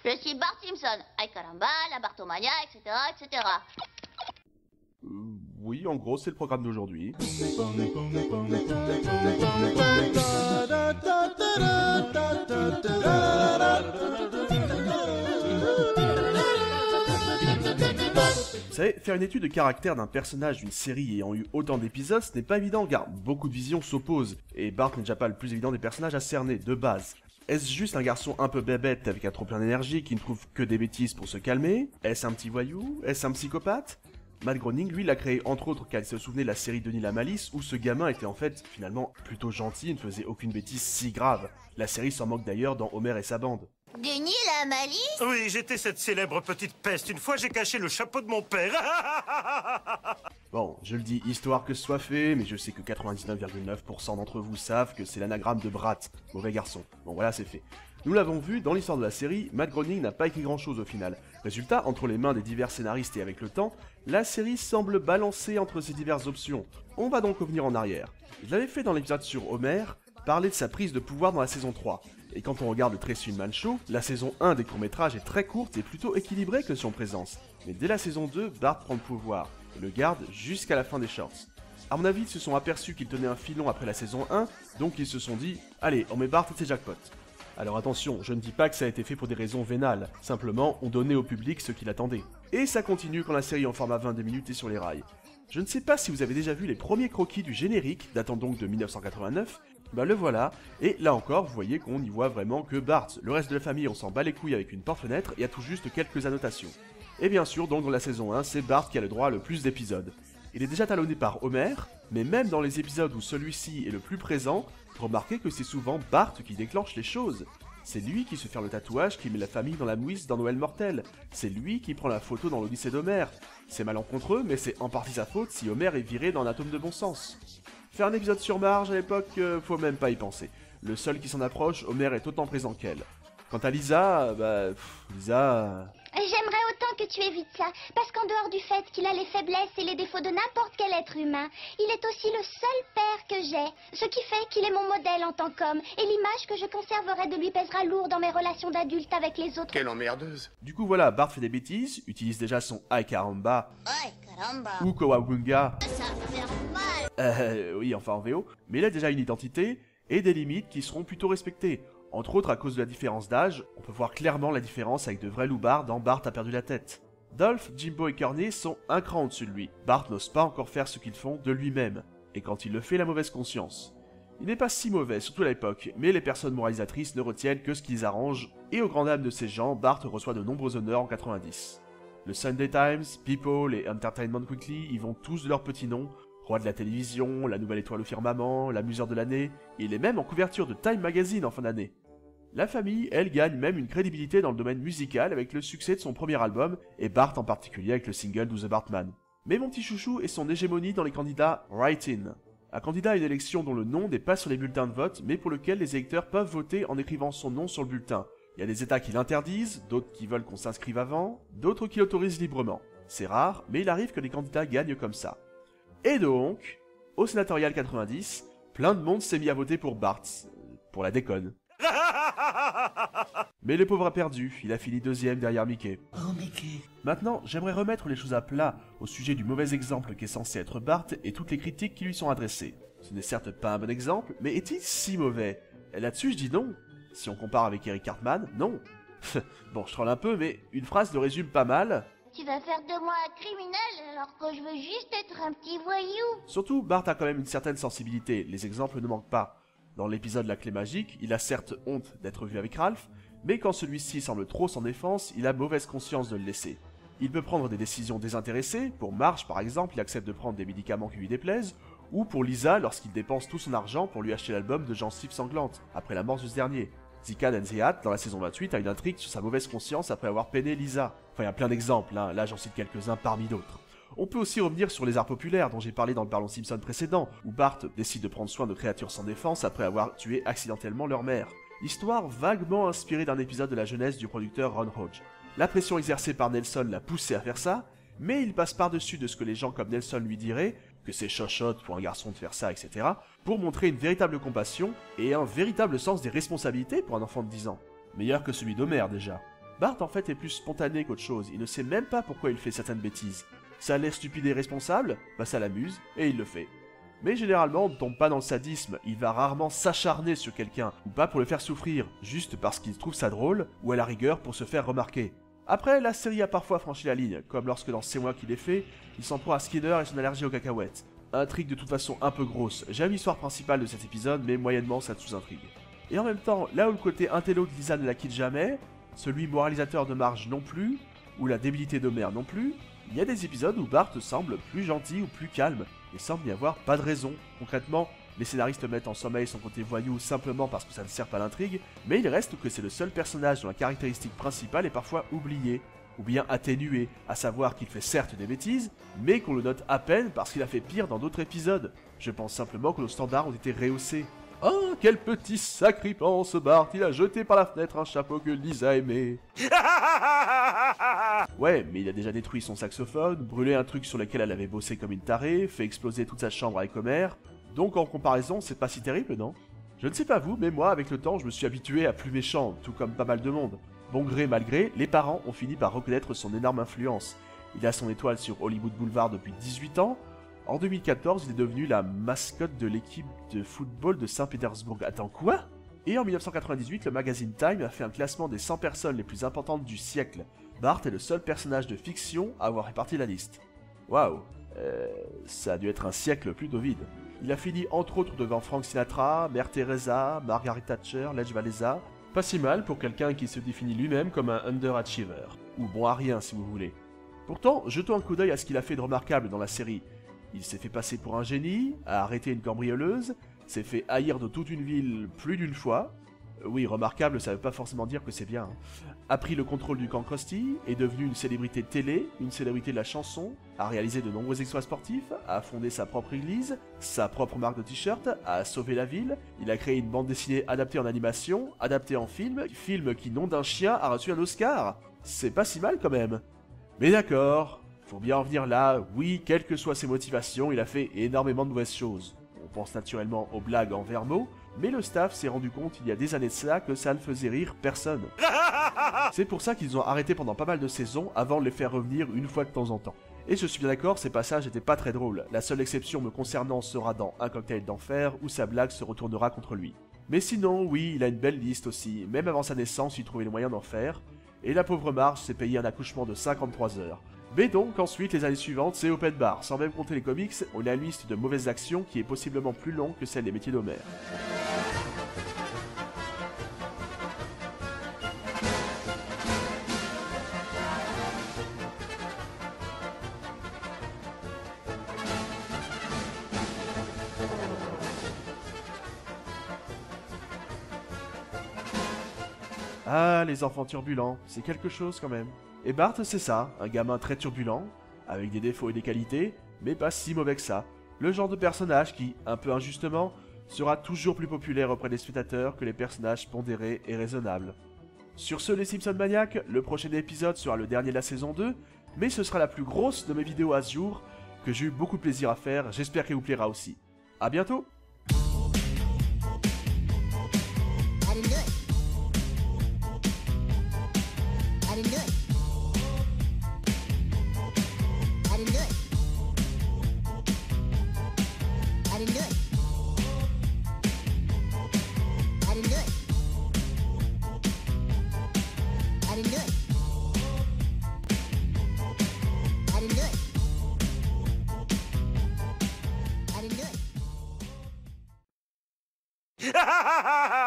Je suis Bart Simpson. Ay caramba, la Bartomania, etc., etc. Oui, en gros, c'est le programme d'aujourd'hui. Vous savez, faire une étude de caractère d'un personnage d'une série ayant eu autant d'épisodes, ce n'est pas évident car beaucoup de visions s'opposent, et Bart n'est déjà pas le plus évident des personnages à cerner, de base. Est-ce juste un garçon un peu bébête avec un trop plein d'énergie qui ne trouve que des bêtises pour se calmer? Est-ce un petit voyou? Est-ce un psychopathe? Matt Groening, lui, l'a créé entre autres car il se souvenait de la série Denis la Malice où ce gamin était en fait finalement plutôt gentil et ne faisait aucune bêtise si grave. La série s'en moque d'ailleurs dans Homer et sa bande. Denis la malice? Oui, j'étais cette célèbre petite peste. Une fois, j'ai caché le chapeau de mon père. Bon, je le dis histoire que ce soit fait, mais je sais que 99,9% d'entre vous savent que c'est l'anagramme de Brat, mauvais garçon. Bon voilà, c'est fait. Nous l'avons vu, dans l'histoire de la série, Matt Groening n'a pas écrit grand chose au final. Résultat, entre les mains des divers scénaristes et avec le temps, la série semble balancer entre ces diverses options. On va donc revenir en arrière. Je l'avais fait dans l'épisode sur Homer, parler de sa prise de pouvoir dans la saison 3. Et quand on regarde le Tracy Ullman Show, la saison 1 des courts-métrages est très courte et plutôt équilibrée que son présence. Mais dès la saison 2, Bart prend le pouvoir, et le garde jusqu'à la fin des shorts. À mon avis, ils se sont aperçus qu'il tenait un filon après la saison 1, donc ils se sont dit « Allez, on met Bart et c'est jackpot ». Alors attention, je ne dis pas que ça a été fait pour des raisons vénales, simplement on donnait au public ce qu'il attendait. Et ça continue quand la série en format 22 minutes est sur les rails. Je ne sais pas si vous avez déjà vu les premiers croquis du générique, datant donc de 1989, bah le voilà, et là encore vous voyez qu'on n'y voit vraiment que Bart, le reste de la famille on s'en bat les couilles avec une porte-fenêtre et a tout juste quelques annotations. Et bien sûr donc dans la saison 1 c'est Bart qui a le droit à le plus d'épisodes. Il est déjà talonné par Homer, mais même dans les épisodes où celui-ci est le plus présent, remarquez que c'est souvent Bart qui déclenche les choses. C'est lui qui se fait le tatouage qui met la famille dans la mouise dans Noël Mortel. C'est lui qui prend la photo dans l'Odyssée d'Homer. C'est malencontreux, mais c'est en partie sa faute si Homer est viré dans un atome de bon sens. Faire un épisode sur Marge à l'époque, faut même pas y penser. Le seul qui s'en approche, Homer est autant présent qu'elle. Quant à Lisa, Lisa... J'aimerais autant que tu évites ça, parce qu'en dehors du fait qu'il a les faiblesses et les défauts de n'importe quel être humain, il est aussi le seul père que j'ai, ce qui fait qu'il est mon modèle en tant qu'homme, et l'image que je conserverai de lui pèsera lourd dans mes relations d'adulte avec les autres. Quelle emmerdeuse. Du coup voilà, Bart fait des bêtises, utilise déjà son Ay Caramba, Ay caramba. ou Kowabunga, Ça fait mal. oui enfin en VO, mais il a déjà une identité, et des limites qui seront plutôt respectées. Entre autres, à cause de la différence d'âge, on peut voir clairement la différence avec de vrais loupards dans Bart a perdu la tête. Dolph, Jimbo et Kearney sont un cran au-dessus de lui. Bart n'ose pas encore faire ce qu'ils font de lui-même, et quand il le fait, la mauvaise conscience. Il n'est pas si mauvais, surtout à l'époque, mais les personnes moralisatrices ne retiennent que ce qu'ils arrangent, et au grand dam de ces gens, Bart reçoit de nombreux honneurs en 90. Le Sunday Times, People et Entertainment Weekly y vont tous de leur petit nom, roi de la télévision, la nouvelle étoile au firmament, l'amuseur de l'année, et il est même en couverture de Time Magazine en fin d'année. La famille, elle, gagne même une crédibilité dans le domaine musical avec le succès de son premier album, et Bart en particulier avec le single Do the Bartman. Mais mon petit chouchou est son hégémonie dans les candidats write-in. Un candidat à une élection dont le nom n'est pas sur les bulletins de vote, mais pour lequel les électeurs peuvent voter en écrivant son nom sur le bulletin. Il y a des états qui l'interdisent, d'autres qui veulent qu'on s'inscrive avant, d'autres qui l'autorisent librement. C'est rare, mais il arrive que les candidats gagnent comme ça. Et donc, au sénatorial 90, plein de monde s'est mis à voter pour Bart. Pour la déconne. Mais le pauvre a perdu, il a fini deuxième derrière Mickey. Oh, Mickey. Maintenant, j'aimerais remettre les choses à plat au sujet du mauvais exemple qu'est censé être Bart et toutes les critiques qui lui sont adressées. Ce n'est certes pas un bon exemple, mais est-il si mauvais? Là-dessus, je dis non. Si on compare avec Eric Cartman, non. Bon, je troll un peu, mais une phrase le résume pas mal. Tu vas faire de moi un criminel alors que je veux juste être un petit voyou. Surtout, Bart a quand même une certaine sensibilité, les exemples ne manquent pas. Dans l'épisode La Clé Magique, il a certes honte d'être vu avec Ralph, mais quand celui-ci semble trop sans défense, il a mauvaise conscience de le laisser. Il peut prendre des décisions désintéressées, pour Marge par exemple, il accepte de prendre des médicaments qui lui déplaisent, ou pour Lisa lorsqu'il dépense tout son argent pour lui acheter l'album de Gencives Sanglantes, après la mort de ce dernier. Zika and the Hat, dans la saison 28, a une intrigue sur sa mauvaise conscience après avoir peiné Lisa. Enfin, il y a plein d'exemples, hein. Là j'en cite quelques-uns parmi d'autres. On peut aussi revenir sur les arts populaires dont j'ai parlé dans le Parlons Simpson précédent, où Bart décide de prendre soin de créatures sans défense après avoir tué accidentellement leur mère. Histoire vaguement inspirée d'un épisode de la jeunesse du producteur Ron Hodge. La pression exercée par Nelson l'a poussé à faire ça, mais il passe par-dessus de ce que les gens comme Nelson lui diraient, que c'est chochotte pour un garçon de faire ça, etc., pour montrer une véritable compassion et un véritable sens des responsabilités pour un enfant de 10 ans. Meilleur que celui d'Homer déjà. Bart en fait est plus spontané qu'autre chose, il ne sait même pas pourquoi il fait certaines bêtises. Ça a l'air stupide et irresponsable, bah ça l'amuse, et il le fait. Mais généralement, on ne tombe pas dans le sadisme, il va rarement s'acharner sur quelqu'un, ou pas pour le faire souffrir, juste parce qu'il trouve ça drôle, ou à la rigueur pour se faire remarquer. Après, la série a parfois franchi la ligne, comme lorsque dans C'est moi qui l'ai fait, il s'en prend à Skinner et son allergie aux cacahuètes. Intrigue de toute façon un peu grosse, j'aime l'histoire principale de cet épisode, mais moyennement ça sous-intrigue. Et en même temps, là où le côté intello de Lisa ne la quitte jamais, celui moralisateur de Marge non plus, ou la débilité d'Homer non plus, il y a des épisodes où Bart semble plus gentil ou plus calme, et semble n'y avoir pas de raison. Concrètement, les scénaristes mettent en sommeil son côté voyou simplement parce que ça ne sert pas l'intrigue, mais il reste que c'est le seul personnage dont la caractéristique principale est parfois oubliée, ou bien atténuée, à savoir qu'il fait certes des bêtises, mais qu'on le note à peine parce qu'il a fait pire dans d'autres épisodes. Je pense simplement que nos standards ont été rehaussés. Oh, quel petit sacripant ce Bart, il a jeté par la fenêtre un chapeau que Lisa aimait. Ouais, mais il a déjà détruit son saxophone, brûlé un truc sur lequel elle avait bossé comme une tarée, fait exploser toute sa chambre avec Homer. Donc en comparaison, c'est pas si terrible, non? Je ne sais pas vous, mais moi, avec le temps, je me suis habitué à plus méchant, tout comme pas mal de monde. Bon gré mal gré, les parents ont fini par reconnaître son énorme influence. Il a son étoile sur Hollywood Boulevard depuis 18 ans. En 2014, il est devenu la mascotte de l'équipe de football de Saint-Pétersbourg. Attends, quoi? Et en 1998, le magazine Time a fait un classement des 100 personnes les plus importantes du siècle. Bart est le seul personnage de fiction à avoir réparti la liste. Waouh, ça a dû être un siècle plutôt vide. Il a fini entre autres devant Frank Sinatra, Mère Teresa, Margaret Thatcher, Lech Walesa. Pas si mal pour quelqu'un qui se définit lui-même comme un underachiever. Ou bon à rien si vous voulez. Pourtant, jetons un coup d'œil à ce qu'il a fait de remarquable dans la série. Il s'est fait passer pour un génie, a arrêté une cambrioleuse, s'est fait haïr de toute une ville plus d'une fois. Oui, remarquable, ça veut pas forcément dire que c'est bien. A pris le contrôle du camp Krusty, est devenu une célébrité de télé, une célébrité de la chanson, a réalisé de nombreux exploits sportifs, a fondé sa propre église, sa propre marque de t-shirt, a sauvé la ville, il a créé une bande dessinée adaptée en animation, adaptée en film qui, nom d'un chien, a reçu un Oscar. C'est pas si mal quand même. Mais d'accord, faut bien en venir là, oui, quelles que soient ses motivations, il a fait énormément de mauvaises choses. On pense naturellement aux blagues en verbe, mais le staff s'est rendu compte il y a des années de cela que ça ne faisait rire personne. C'est pour ça qu'ils ont arrêté pendant pas mal de saisons avant de les faire revenir une fois de temps en temps. Et je suis bien d'accord, ces passages n'étaient pas très drôles. La seule exception me concernant sera dans Un cocktail d'enfer où sa blague se retournera contre lui. Mais sinon, oui, il a une belle liste aussi, même avant sa naissance il trouvait le moyen d'en faire. Et la pauvre Marge s'est payé un accouchement de 53 heures. Mais donc ensuite les années suivantes c'est open bar, sans même compter les comics, on a une liste de mauvaises actions qui est possiblement plus longue que celle des métiers d'Homer. Ah, les enfants turbulents, c'est quelque chose quand même. Et Bart, c'est ça, un gamin très turbulent, avec des défauts et des qualités, mais pas si mauvais que ça. Le genre de personnage qui, un peu injustement, sera toujours plus populaire auprès des spectateurs que les personnages pondérés et raisonnables. Sur ce, les Simpsons maniaques, le prochain épisode sera le dernier de la saison 2, mais ce sera la plus grosse de mes vidéos à ce jour, que j'ai eu beaucoup de plaisir à faire, j'espère qu'elle vous plaira aussi. A bientôt! Ha ha ha ha!